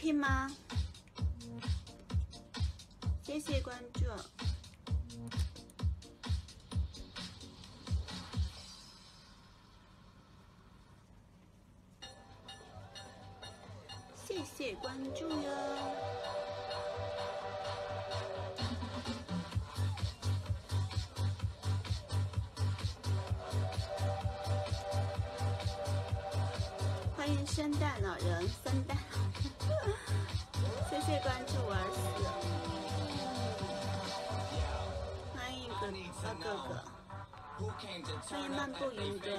拼吗？谢谢关注。谢谢关注哟。欢迎圣诞老人，圣诞老人，谢谢关注我儿子，欢迎哥哥，欢迎漫步云端。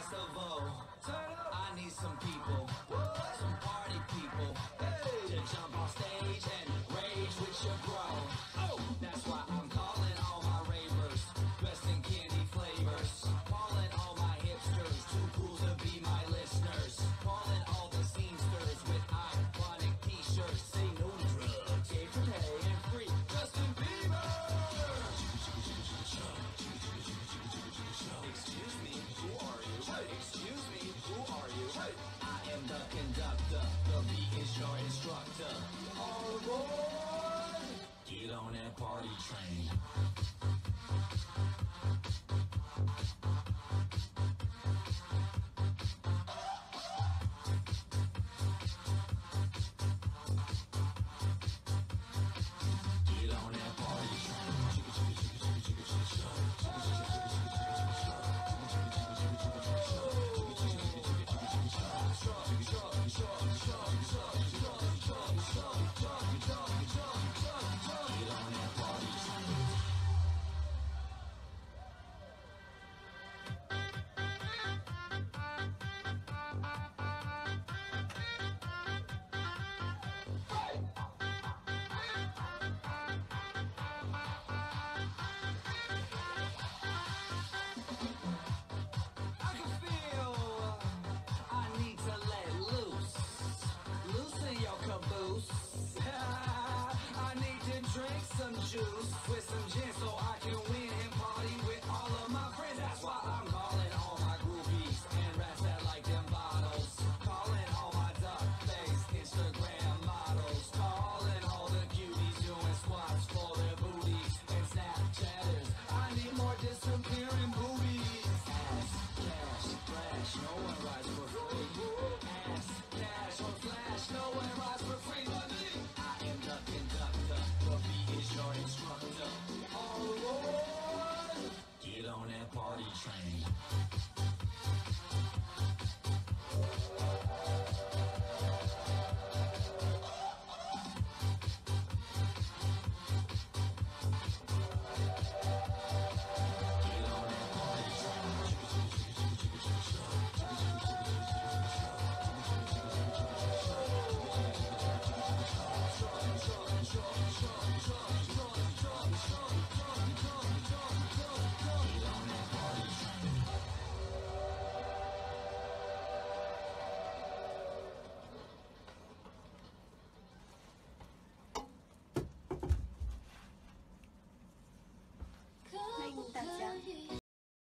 Your instructor. All aboard! Get on that party train.